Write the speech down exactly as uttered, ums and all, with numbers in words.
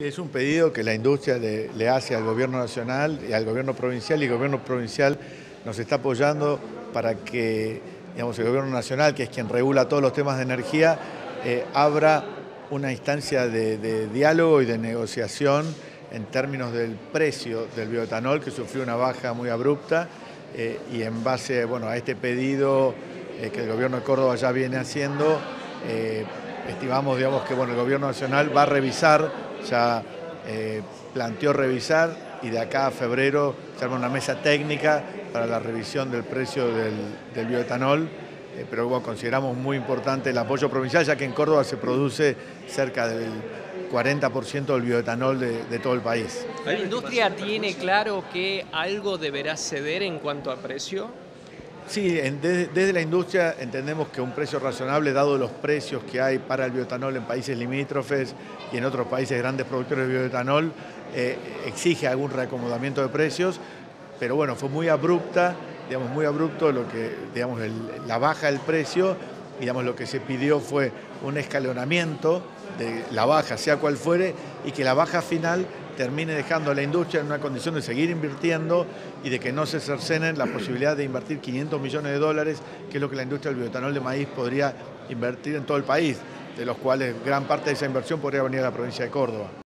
Es un pedido que la industria le, le hace al gobierno nacional y al gobierno provincial, y el gobierno provincial nos está apoyando para que, digamos, el gobierno nacional, que es quien regula todos los temas de energía, eh, abra una instancia de, de diálogo y de negociación en términos del precio del bioetanol, que sufrió una baja muy abrupta, eh, y en base, bueno, a este pedido eh, que el gobierno de Córdoba ya viene haciendo, eh, estimamos, digamos, que bueno, el gobierno nacional va a revisar, ya eh, planteó revisar, y de acá a febrero se arma una mesa técnica para la revisión del precio del, del bioetanol, eh, pero bueno, consideramos muy importante el apoyo provincial, ya que en Córdoba se produce cerca del cuarenta por ciento del bioetanol de, de todo el país. ¿La industria tiene claro que algo deberá ceder en cuanto a precio? Sí, en, desde, desde la industria entendemos que un precio razonable, dado los precios que hay para el bioetanol en países limítrofes y en otros países grandes productores de bioetanol, eh, exige algún reacomodamiento de precios, pero bueno, fue muy abrupta, digamos, muy abrupto lo que, digamos, el, la baja del precio. Digamos, lo que se pidió fue un escalonamiento de la baja, sea cual fuere, y que la baja final termine dejando a la industria en una condición de seguir invirtiendo y de que no se cercenen la posibilidad de invertir quinientos millones de dólares, que es lo que la industria del bioetanol de maíz podría invertir en todo el país, de los cuales gran parte de esa inversión podría venir a la provincia de Córdoba.